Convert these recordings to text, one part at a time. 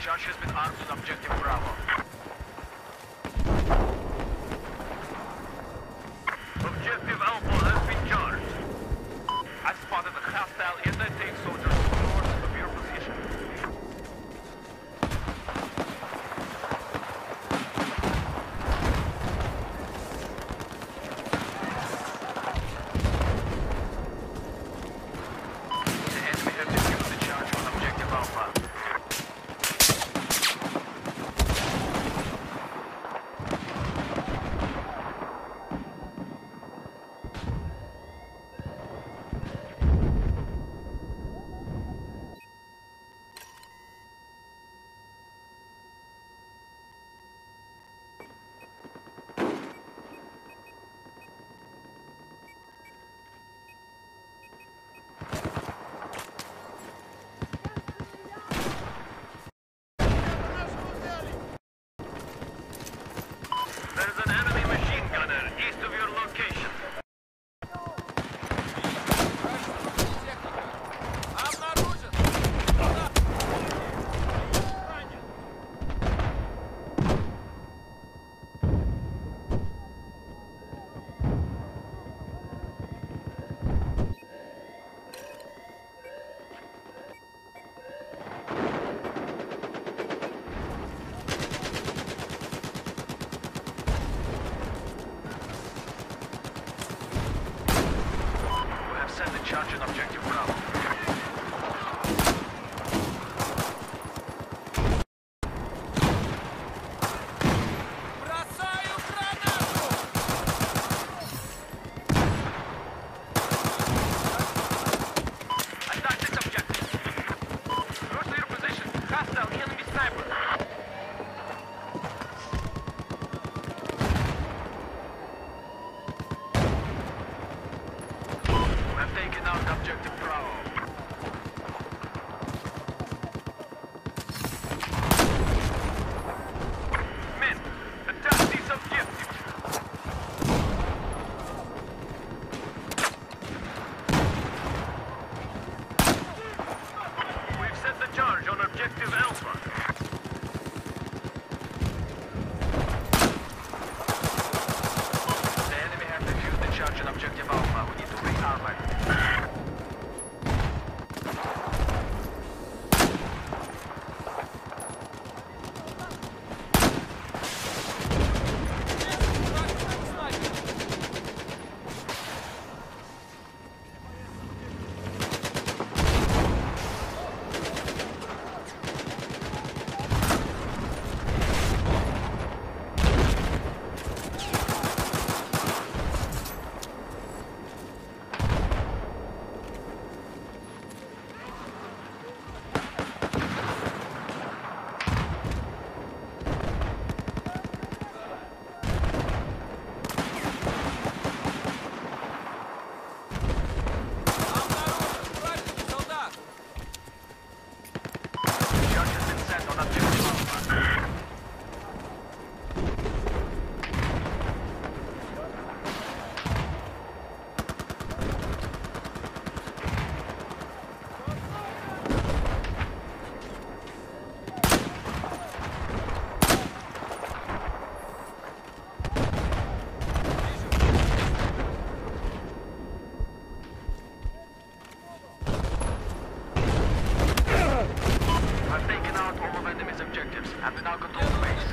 Charge has been armed on objective Bravo. Objective Alpha has been charged. I spotted a hostile anti-tank soldier north of your position. The enemy has defused the charge on objective Alpha. There's an enemy machine gunner east of your location. Send the charge on objective Bravo. Attack this objective. Go to your position. Hostile enemy sniper. I've taken out objective Bravo. Men, attack these objectives. We've set the charge on objective Alpha. The enemy has defused the charge on objective Alpha. We need to rearm it. I've taken out all of enemy's objectives and we now control the base.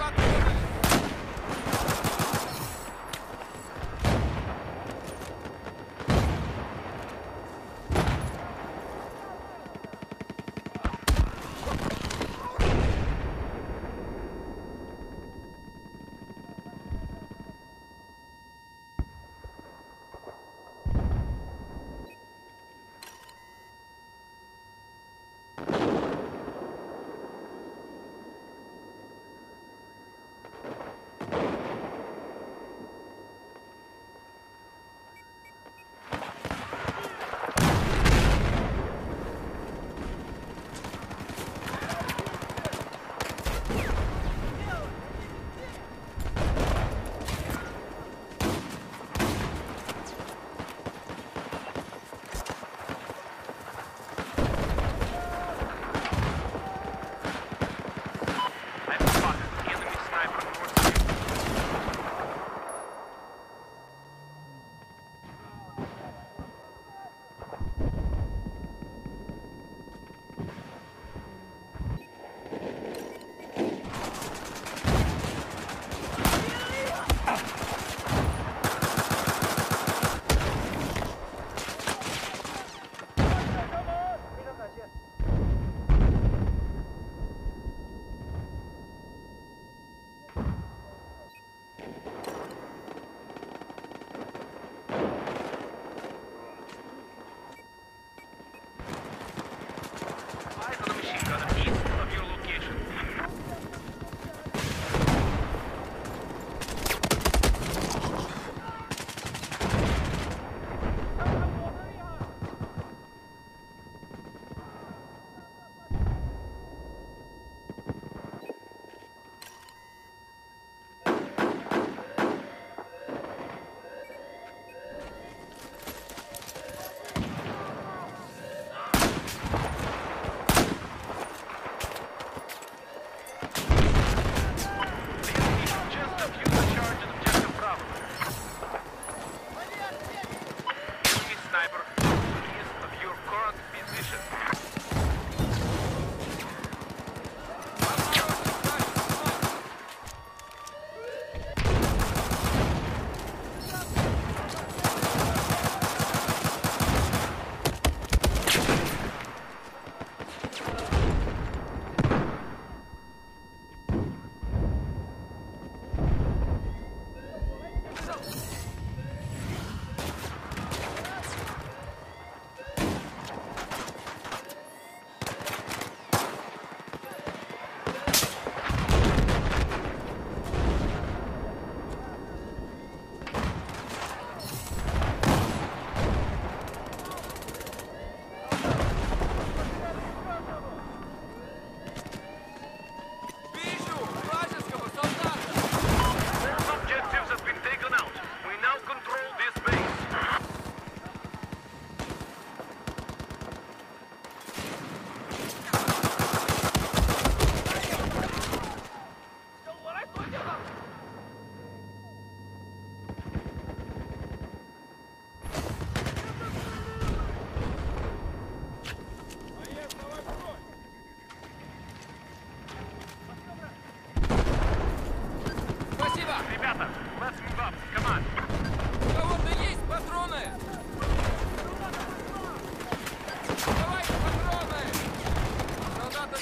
up. Come on. У кого-то есть патроны? Давай патроны! Солдаты...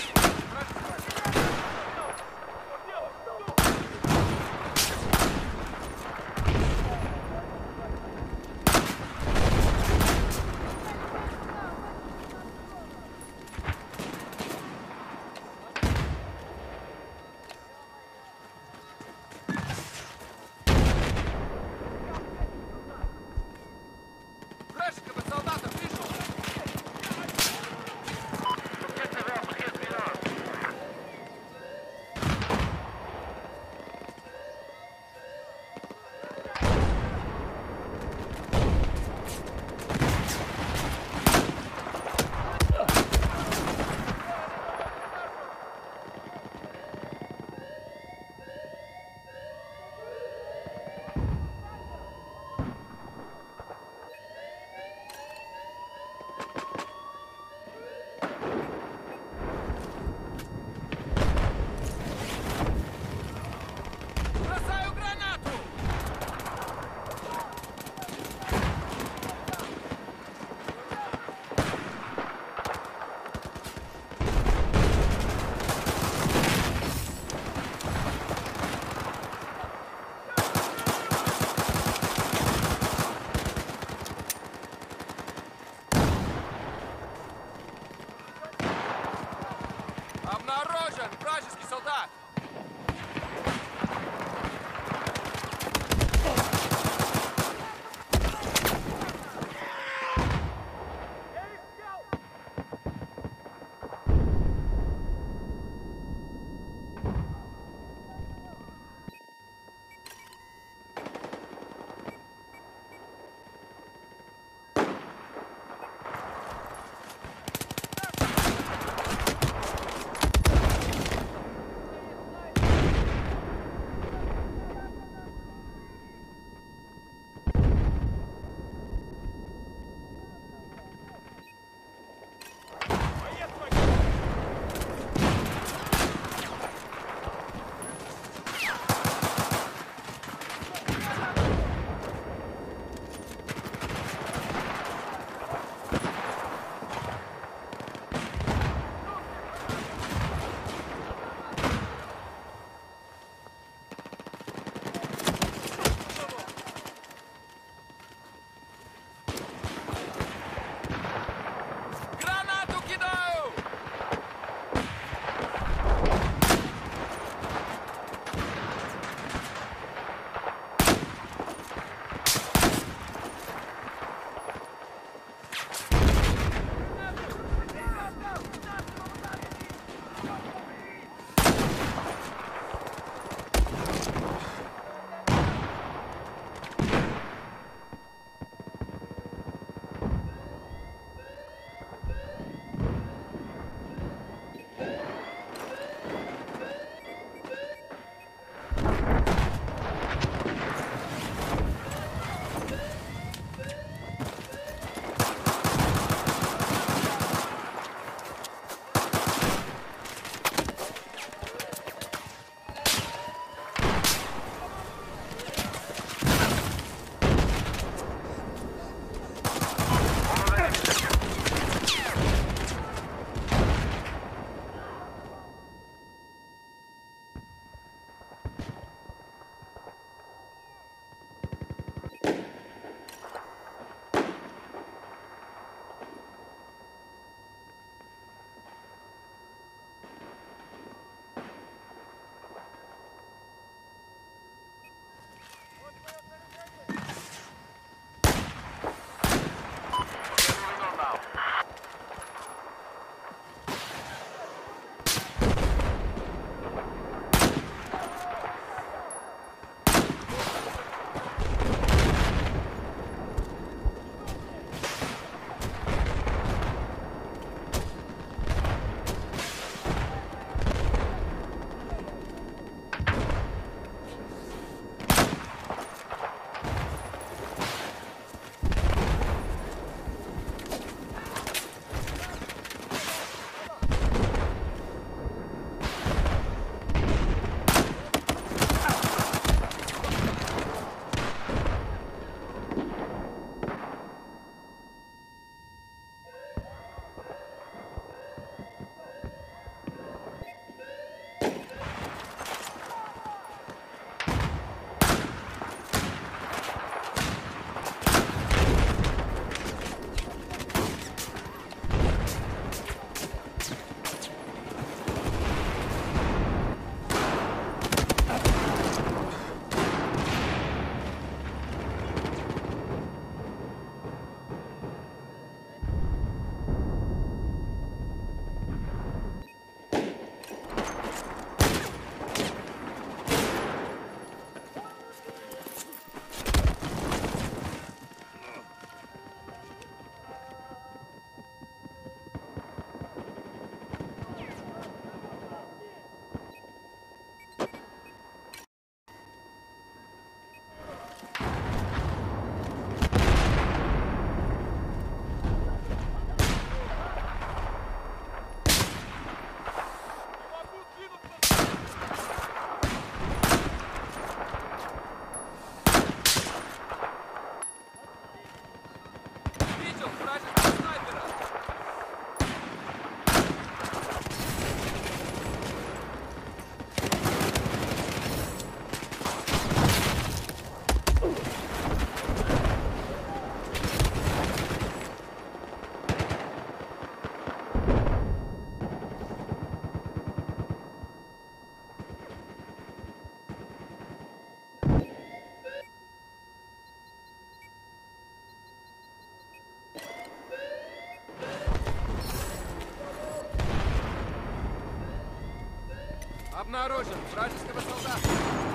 Обнаружен вражеского солдата.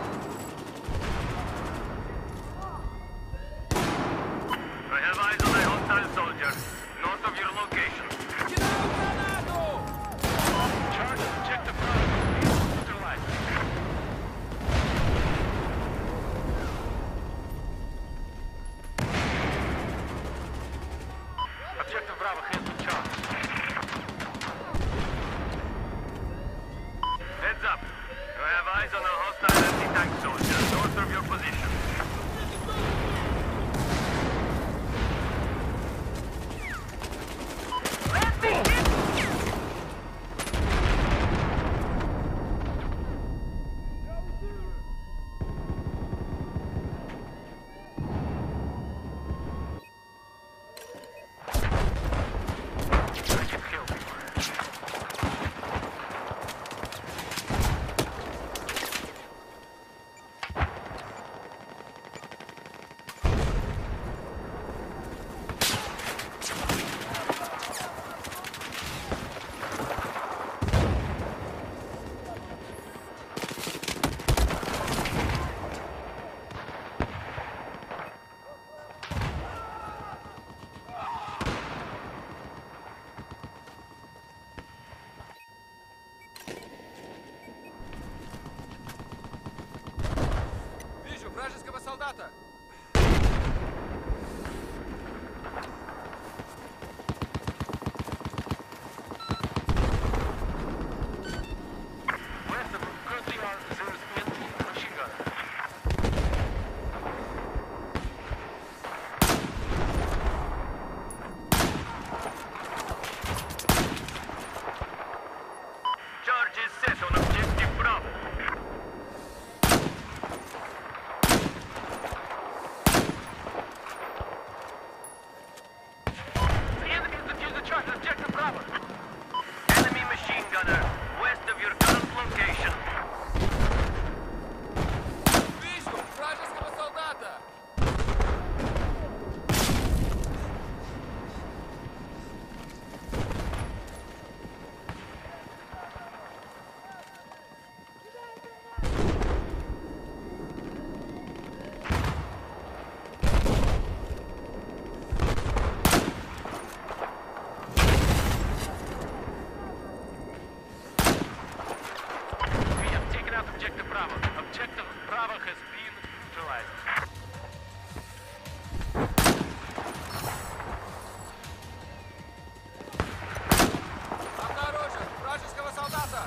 I have eyes on a hostile soldier, north of your location. Кидаю гранату! Charge objective Bravo. Neutralized. Objective Bravo has been charged. Heads up. You have eyes on a hostile anti-tank soldier, north of your position. Вижу вражеского солдата. West of currently are there's anti-machine gunner. Charge is set on objective Bravo. The enemy has defused the charge on objective Bravo. Enemy machine gunner, west of your current location. Вижу вражеского солдата. We have taken out objective Bravo. Objective Bravo has been neutralized. Обнаружен вражеского солдата.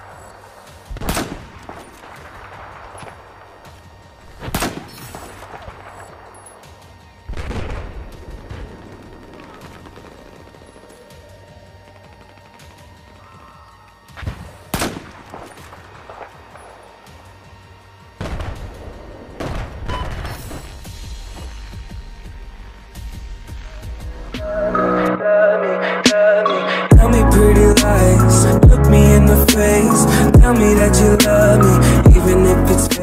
Tell me pretty lies, look me in the face. Tell me that you love me, even if it's